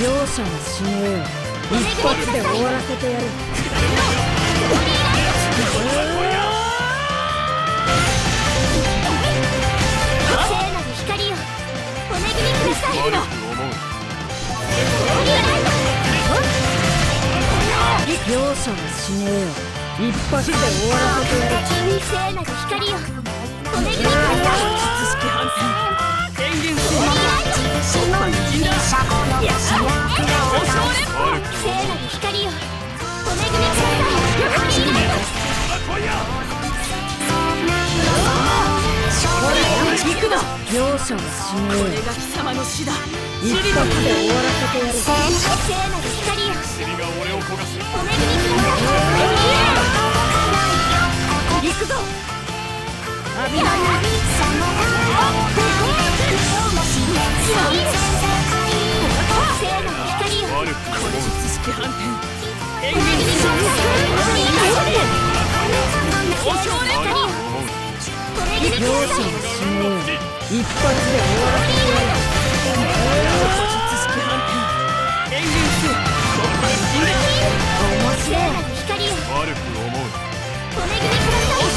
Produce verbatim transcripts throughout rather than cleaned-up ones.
容赦はしねえよ。一発で終わらせてやる。 聖なる光よ、お恵みください。 容赦はしねえよ。一発で終わらせてやる。 聖なる光よ、お恵みください。 術式反転変幻性聖なる光よ、お恵みください。 行くな。 容赦はしねえよ。 これが貴様の死だ。 一発で終わらせてやる。 聖なる光よ、 薬が俺を焦がす。 お恵みください。 行くぞ。 浴びない。 聖なる光よ、 悪くこれ術式反転変お恵み幻ください。 お少年光よ、お恵みく容ださい。 赦はしねえよ。一発で終わらせてやる。 術式反転変幻性面白い。 聖なる光よ、 悪く思う。 お恵みください。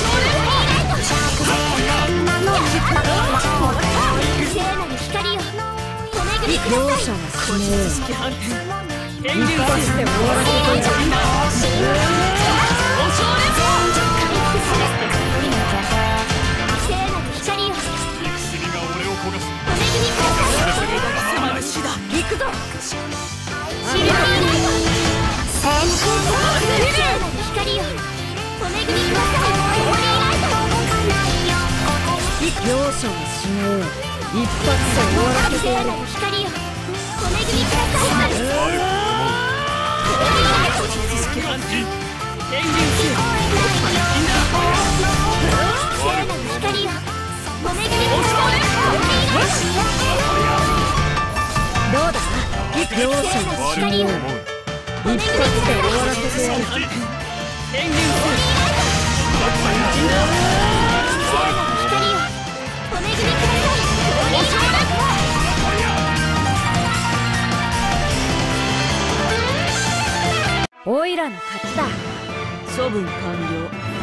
聖なる光よ、お恵みく容ださい。 赦はしねえよ。 術式反転変一幻性発で終わらせてやる。 お少年聖なる光よ、 薬が俺を焦がす。 お恵みください。 これが貴様の死だ。 行くぞ。 聖なる光よ、お恵みください。 容赦はしねえよ。一発で終わらせてやる。 聖なる光よ、お恵みください。 術式反転変幻性聖なる光よ、お恵みください。 どうだ。容赦はしねえよ。一発で終わらせてやる。 変幻性光よ、お恵みください。 おいらの勝ちだ。 処分完了。